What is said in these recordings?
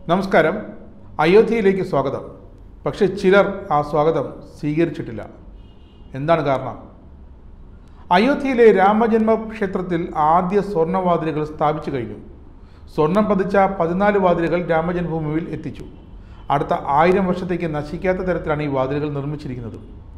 നമസ്കാരം. അയോധ്യയിലേക്ക് സ്വാഗതം. പക്ഷെ ചിലർ ആ സ്വാഗതം സ്വീകരിച്ചിട്ടില്ല. എന്താണ് കാരണം? അയോധ്യയിലെ രാമജന്മ ക്ഷേത്രത്തിൽ ആദ്യ സ്വർണ്ണവാതിലുകൾ സ്ഥാപിച്ചു കഴിഞ്ഞു. സ്വർണം പതിച്ച 14 വാതിലുകൾ രാമജന്മഭൂമിയിൽ എത്തിച്ചു. അടുത്ത 1000 വർഷത്തേക്ക് നശിക്കാത്ത തരത്തിലാണ് ഈ വാതിലുകൾ നിർമ്മിച്ചിരിക്കുന്നത്.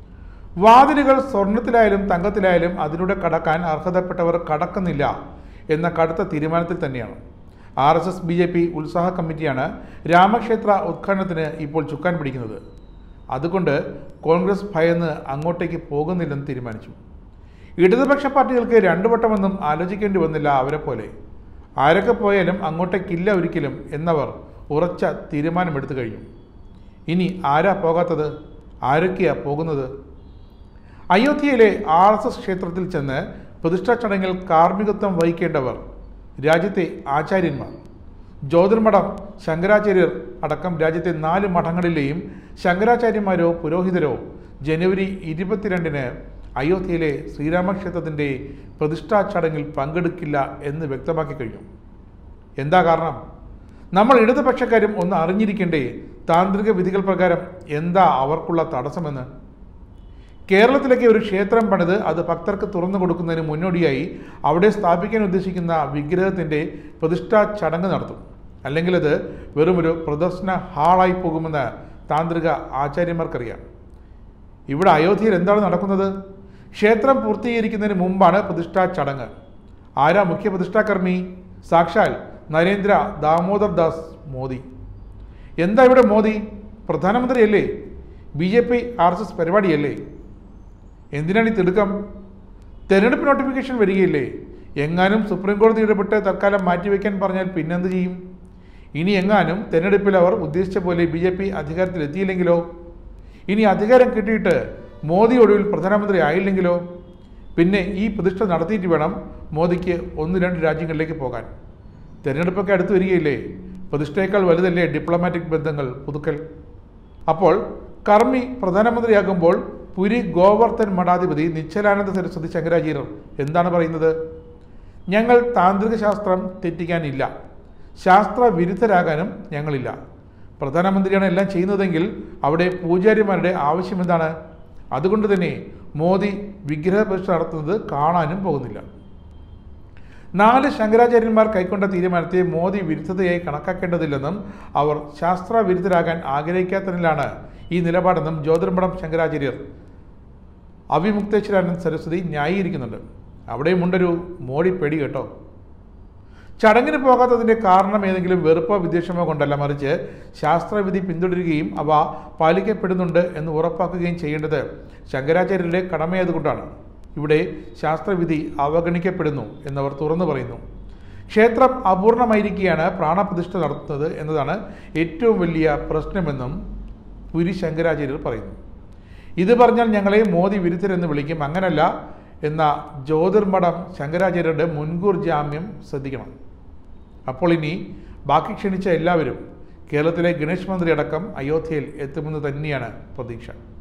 വാതിലുകൾ സ്വർണത്തിലായാലും തങ്കത്തിലായാലും അതിലൂടെ കടക്കാൻ അർഹതപ്പെട്ടവർ കടക്കുന്നില്ല എന്ന കടുത്ത തീരുമാനത്തിൽ തന്നെയാണ്. RSS BJP ഉത്സാഹ കമ്മിറ്റിയാണ് രാമക്ഷേത്ര ഉദ്ഘാടനത്തിന് ഇപ്പോൾ ചുക്കാൻ പിടിക്കുന്നത്. അതുകൊണ്ട് കോൺഗ്രസ് ഭയന്ന് അങ്ങോട്ടേക്ക് പോകുന്നില്ലെന്ന് തീരുമാനിച്ചു. ഇടതുപക്ഷ പാർട്ടികൾക്ക് 2 വട്ടമൊന്നും ആലോചിക്കേണ്ടി വന്നില്ല. അവരെ പോലെ ആരൊക്കെ പോയാലും അങ്ങോട്ടേക്കില്ല ഒരിക്കലും എന്നവർ ഉറച്ച തീരുമാനമെടുത്തു കഴിഞ്ഞു. ഇനി ആരാ പോകാത്തത്? ആരൊക്കെയാ പോകുന്നത്? അയോധ്യയിലെ RSS ക്ഷേത്രത്തിൽ ചെന്ന് പ്രതിഷ്ഠാ ചടങ്ങിൽ കാർമ്മികത്വം വഹിക്കേണ്ടവർ രാജ്യത്തെ ആചാര്യന്മാർ. ജ്യോതിർമഠം ശങ്കരാചാര്യർ അടക്കം രാജ്യത്തെ 4 മഠങ്ങളിലെയും ശങ്കരാചാര്യന്മാരോ പുരോഹിതരോ ജനുവരി 22-ന് അയോധ്യയിലെ ശ്രീരാമക്ഷേത്രത്തിൻ്റെ പ്രതിഷ്ഠാ ചടങ്ങിൽ പങ്കെടുക്കില്ല എന്ന് വ്യക്തമാക്കി കഴിഞ്ഞു. എന്താ കാരണം? നമ്മൾ ഇടതുപക്ഷക്കാരും ഒന്ന് അറിഞ്ഞിരിക്കേണ്ടേ താന്ത്രിക വിധികൾ പ്രകാരം എന്താ അവർക്കുള്ള തടസ്സമെന്ന്. കേരളത്തിലേക്ക് ഒരു ക്ഷേത്രം പണിത് അത് ഭക്തർക്ക് തുറന്നു കൊടുക്കുന്നതിന് മുന്നോടിയായി അവിടെ സ്ഥാപിക്കാൻ ഉദ്ദേശിക്കുന്ന വിഗ്രഹത്തിൻ്റെ പ്രതിഷ്ഠാ ചടങ്ങ് നടത്തും. അല്ലെങ്കിൽ അത് വെറുമൊരു പ്രദർശന ഹാളായി പോകുമെന്ന് താന്ത്രിക ആചാര്യന്മാർക്കറിയാം. ഇവിടെ അയോധ്യയിൽ എന്താണ് നടക്കുന്നത്? ക്ഷേത്രം പൂർത്തീകരിക്കുന്നതിന് മുമ്പാണ് പ്രതിഷ്ഠാ ചടങ്ങ്. ആരാ മുഖ്യ പ്രതിഷ്ഠാകർമ്മി? സാക്ഷാൽ നരേന്ദ്ര ദാമോദർ ദാസ് മോദി. എന്താ ഇവിടെ മോദി? പ്രധാനമന്ത്രിയല്ലേ? BJP RSS പരിപാടിയല്ലേ? എന്തിനാണ് ഈ തിടുക്കം? തെരഞ്ഞെടുപ്പ് നോട്ടിഫിക്കേഷൻ വരികയില്ലേ? എങ്ങാനും സുപ്രീം കോടതി ഇടപെട്ട് തൽക്കാലം മാറ്റിവെക്കാൻ പറഞ്ഞാൽ പിന്നെന്ത് ചെയ്യും? ഇനി എങ്ങാനും തെരഞ്ഞെടുപ്പിൽ അവർ ഉദ്ദേശിച്ച പോലെ BJP അധികാരത്തിലെത്തിയില്ലെങ്കിലോ? ഇനി അധികാരം കിട്ടിയിട്ട് മോദി ഒടുവിൽ പ്രധാനമന്ത്രി ആയില്ലെങ്കിലോ? പിന്നെ ഈ പ്രതിഷ്ഠ നടത്തിയിട്ട് വേണം മോദിക്ക് 1-2 രാജ്യങ്ങളിലേക്ക് പോകാൻ. തെരഞ്ഞെടുപ്പൊക്കെ അടുത്ത് വരികയില്ലേ? പ്രതിഷ്ഠയേക്കാൾ വലുതല്ലേ ഡിപ്ലോമാറ്റിക് ബന്ധങ്ങൾ പുതുക്കൽ? അപ്പോൾ കർമ്മി പ്രധാനമന്ത്രിയാകുമ്പോൾ പുരി ഗോവർദ്ധൻ മഠാധിപതി നിശ്ചലാനന്ദ സരസ്വതി ശങ്കരാചാര്യർ എന്താണ് പറയുന്നത്? ഞങ്ങൾ താന്ത്രിക ശാസ്ത്രം തെറ്റിക്കാനില്ല, ശാസ്ത്ര വിരുദ്ധരാകാനും ഞങ്ങളില്ല. പ്രധാനമന്ത്രിയാണ് എല്ലാം ചെയ്യുന്നതെങ്കിൽ അവിടെ പൂജാരിമാരുടെ ആവശ്യം എന്താണ്? അതുകൊണ്ട് തന്നെ മോദി വിഗ്രഹ പ്രതിഷ്ഠ നടത്തുന്നത് കാണാനും പോകുന്നില്ല. 4 ശങ്കരാചാര്യന്മാർ കൈക്കൊണ്ട തീരുമാനത്തെ മോദി വിരുദ്ധതയായി കണക്കാക്കേണ്ടതില്ലെന്നും അവർ ശാസ്ത്ര വിരുദ്ധരാകാൻ ആഗ്രഹിക്കാത്തതിനാലാണ് ഈ നിലപാടെന്നും ജ്യോതിർമഠം ശങ്കരാചാര്യർ അവിമുക്തേശ്വരാനന്ദ സരസ്വതി ന്യായീകരിക്കുന്നുണ്ട്. അവിടെയുമുണ്ടൊരു മോഡി പേടി കേട്ടോ. ചടങ്ങിന് പോകാത്തതിൻ്റെ കാരണം ഏതെങ്കിലും വെറുപ്പോ വിദ്വേഷമോ കൊണ്ടല്ല, മറിച്ച് ശാസ്ത്രവിധി പിന്തുടരുകയും അവ പാലിക്കപ്പെടുന്നുണ്ട് എന്ന് ഉറപ്പാക്കുകയും ചെയ്യേണ്ടത് ശങ്കരാചാര്യരുടെ കടമയായതുകൊണ്ടാണ്. ഇവിടെ ശാസ്ത്രവിധി അവഗണിക്കപ്പെടുന്നു എന്നവർ തുറന്നു പറയുന്നു. ക്ഷേത്രം അപൂർണമായിരിക്കെയാണ് പ്രാണപ്രതിഷ്ഠ നടത്തുന്നത് എന്നതാണ് ഏറ്റവും വലിയ പ്രശ്നമെന്നും പുരി ശങ്കരാചാര്യർ പറയുന്നു. ഇത് പറഞ്ഞാൽ ഞങ്ങളെ മോദി വിരുദ്ധരെന്ന് വിളിക്കും, അങ്ങനല്ല എന്ന ജ്യോതിർമഠം ശങ്കരാചാര്യരുടെ മുൻകൂർ ജാമ്യം ശ്രദ്ധിക്കണം. അപ്പോൾ ഇനി ബാക്കി ക്ഷണിച്ച എല്ലാവരും കേരളത്തിലെ ഗണേഷ് മന്ത്രി അടക്കം അയോധ്യയിൽ എത്തുമെന്ന് തന്നെയാണ് പ്രതീക്ഷ.